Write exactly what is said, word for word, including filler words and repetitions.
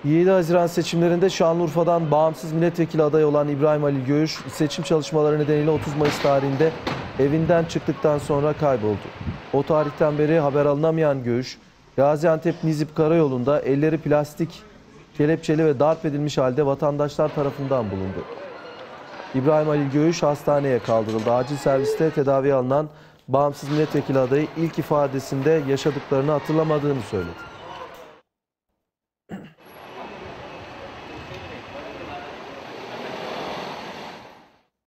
yedi Haziran seçimlerinde Şanlıurfa'dan bağımsız milletvekili adayı olan İbrahim Halil Göğüş, seçim çalışmaları nedeniyle otuz Mayıs tarihinde evinden çıktıktan sonra kayboldu. O tarihten beri haber alınamayan Göğüş, Gaziantep-Nizip karayolunda elleri plastik, kelepçeli ve darp edilmiş halde vatandaşlar tarafından bulundu. İbrahim Halil Göğüş hastaneye kaldırıldı. Acil serviste tedaviye alınan bağımsız milletvekili adayı ilk ifadesinde yaşadıklarını hatırlamadığını söyledi.